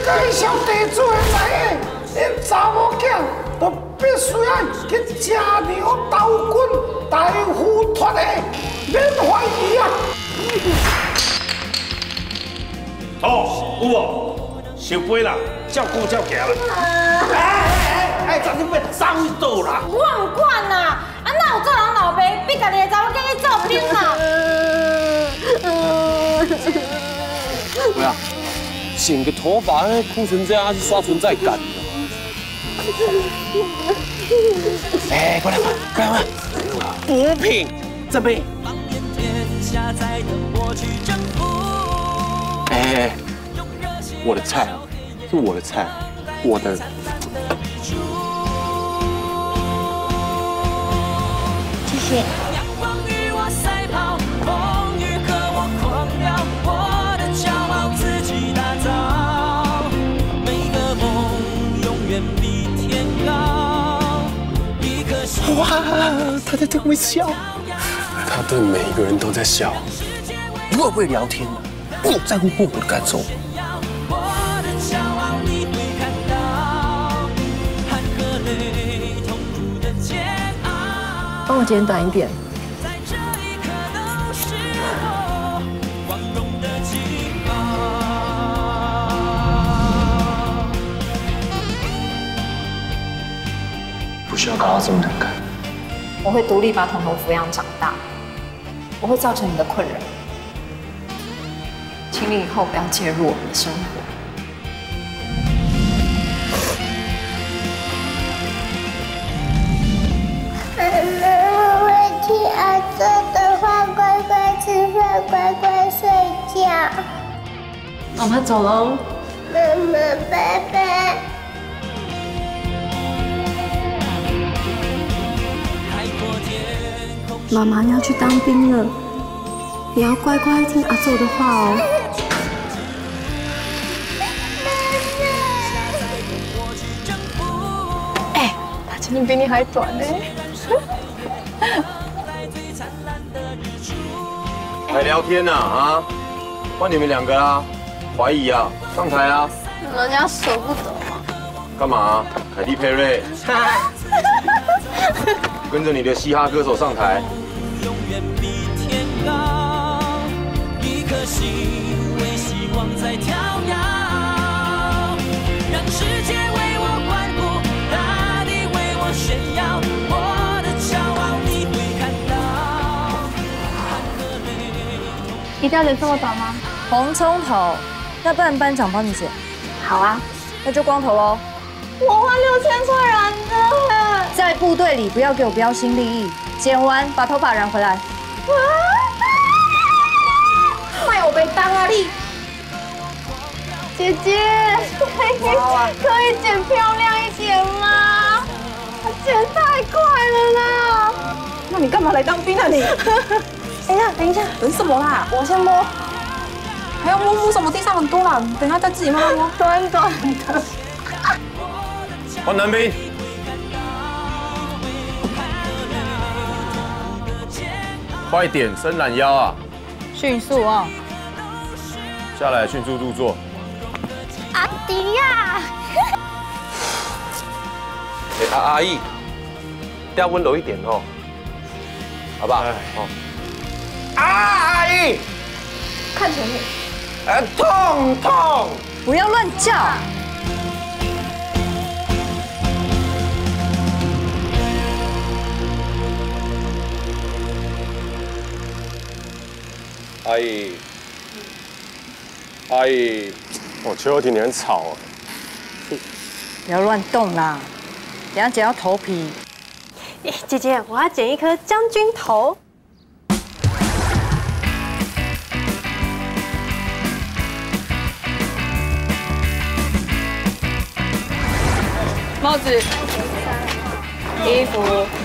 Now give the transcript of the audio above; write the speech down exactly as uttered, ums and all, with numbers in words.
甲迄小地主的知影，因查某囝都必须要去吃牛刀滚，大夫脱的，免怀疑啊！ 哦，有无？烧杯啦，照顾照行啦。哎哎哎，昨天要三位倒啦。 我唔管啦，啊哪有做人老爸逼家己的查某囝去做兵啦？ 不要，剪个头发，哭成这样，还是刷存在感的。哎，过来嘛，过来嘛，补品这杯。哎，我的菜，是我的菜，我的。 谢谢。 哇，他在对我笑，他对每一个人都在笑。不会不会聊天，不在乎过我的感受。 帮我剪短一点。 不需要搞到这么难看。 我会独立把彤彤抚养长大，我会造成你的困扰，请你以后不要介入我们的生活。 妈妈，我会听阿祖的话，乖乖吃饭，乖乖睡觉。 妈妈走喽。 妈妈，拜拜。 妈妈要去当兵了，也要乖乖听阿祖的话哦。 哎，他今天比你还短呢。 还聊天呢啊？换你们两个啦，怀疑啊，上台啊。 人家舍不得嘛。 干嘛？凯蒂佩瑞。跟着你的嘻哈歌手上台。 永远比天高，一颗心为希望在跳跃，让世界为我欢呼，大地为我炫耀，我的骄傲你会看到。 一定要剪这么短吗？ 红葱头，那不然班长帮你剪。 好啊， 那就光头喽。 我花六千块染的。 在部队里不要给我标新立异。 剪完把头发染回来。 卖我被当啊你！姐姐，可以可以剪漂亮一点吗？剪太快了啦！ 那你干嘛来当兵啊你？ 等一下，等一下， 等什么啦？我先摸。还要摸摸什么？地上很多啦，等一下再自己慢慢摸。 短短的。 换男兵。 快点，伸懒腰啊！ 迅速啊！ 下来，迅速入座。 阿迪呀！ 哎，阿阿姨，要温柔一点哦，好不好？哦。啊，阿姨， 看前面。 哎，痛痛！ 不要乱叫！ 阿姨，阿姨，我邱友廷，你很吵啊！ 不要乱动啦，等下剪到头皮。 姐姐，我要剪一颗将军头。 帽子、衣服。